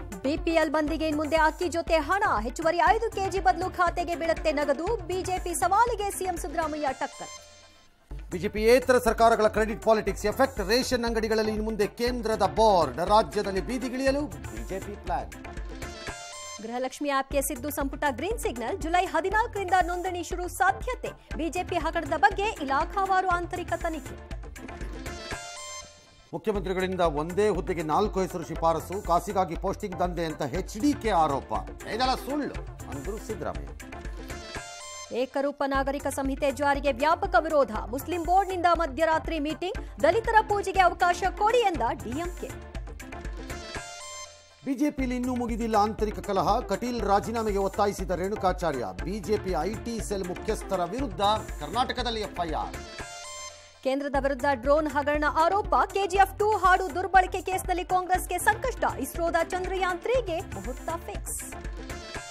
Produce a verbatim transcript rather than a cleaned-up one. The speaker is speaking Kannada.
ಬಿಪಿಎಲ್ ಬಂದಿಗೆ ಇನ್ಮುಂದೆ ಅಕ್ಕಿ ಜೊತೆ ಹಣ ಹೆಚ್ಚುವರಿ ಐದು ಕೆಜಿ ಬದಲು ಖಾತೆಗೆ ಬೀಳುತ್ತೆ ನಗದು. ಬಿಜೆಪಿ ಸವಾಲಿಗೆ ಸಿಎಂ ಸಿದ್ದರಾಮಯ್ಯ ಟಕ್ಕರ್. ಬಿಜೆಪಿಯೇತರ ಸರ್ಕಾರಗಳ ಕ್ರೆಡಿಟ್ ಪಾಲಿಟಿಕ್ಸ್ ಎಫೆಕ್ಟ್. ರೇಷನ್ ಅಂಗಡಿಗಳಲ್ಲಿ ಇನ್ಮುಂದೆ ಕೇಂದ್ರದ ಬೋರ್ಡ್. ರಾಜ್ಯದಲ್ಲಿ ಬೀದಿಗಿಳಿಯಲು ಬಿಜೆಪಿ ಪ್ಲಾನ್. ಗೃಹಲಕ್ಷ್ಮಿ ಆಪ್ಗೆ ಸಿದ್ದು ಸಂಪುಟ ಗ್ರೀನ್ ಸಿಗ್ನಲ್. ಜುಲೈ ಹದಿನಾಲ್ಕರಿಂದ ನೋಂದಣಿ ಶುರು ಸಾಧ್ಯತೆ. ಬಿಜೆಪಿ ಹಗರಣದ ಬಗ್ಗೆ ಇಲಾಖಾವಾರು ಆಂತರಿಕ ತನಿಖೆ. ಮುಖ್ಯಮಂತ್ರಿಗಳಿಂದ ಒಂದೇ ಹುದ್ದೆಗೆ ನಾಲ್ಕು ಹೆಸರು ಶಿಫಾರಸು. ಕಾಸಿಗಾಗಿ ಪೋಸ್ಟಿಂಗ್ ದಂಧೆ ಅಂತ ಎಚ್ಡಿಕೆ ಆರೋಪ. ಇದೆಲ್ಲ ಸುಳ್ಳು ಅಂದ್ರು ಸಿದ್ದರಾಮಯ್ಯ. ಏಕರೂಪ ನಾಗರಿಕ ಸಂಹಿತೆ ಜಾರಿಗೆ ವ್ಯಾಪಕ ವಿರೋಧ. ಮುಸ್ಲಿಂ ಬೋರ್ಡ್ನಿಂದ ಮಧ್ಯರಾತ್ರಿ ಮೀಟಿಂಗ್. ದಲಿತರ ಪೂಜೆಗೆ ಅವಕಾಶ ಕೊಡಿ ಎಂದ ಡಿಎಂಕೆ. ಬಿಜೆಪಿಯಲ್ಲಿ ಇನ್ನೂ ಮುಗಿದಿಲ್ಲ ಆಂತರಿಕ ಕಲಹ. ಕಟೀಲ್ ರಾಜೀನಾಮೆಗೆ ಒತ್ತಾಯಿಸಿದ ರೇಣುಕಾಚಾರ್ಯ. ಬಿಜೆಪಿ ಐಟಿ ಸೆಲ್ ಮುಖ್ಯಸ್ಥರ ವಿರುದ್ಧ ಕರ್ನಾಟಕದಲ್ಲಿ ಎಫ್ಐಆರ್. ಕೇಂದ್ರದ ವಿರುದ್ಧ ಡ್ರೋನ್ ಹಗರಣ ಆರೋಪ. ಕೆಜಿಎಫ್ ಟೂ ಹಾಡು ದುರ್ಬಳಕೆ ಕೇಸ್ನಲ್ಲಿ ಕಾಂಗ್ರೆಸ್ಗೆ ಸಂಕಷ್ಟ. ಇಸ್ರೋದ ಚಂದ್ರಯಾನ್ ತ್ರೀಗೆ ಮುಹೂರ್ತ ಫಿಕ್ಸ್.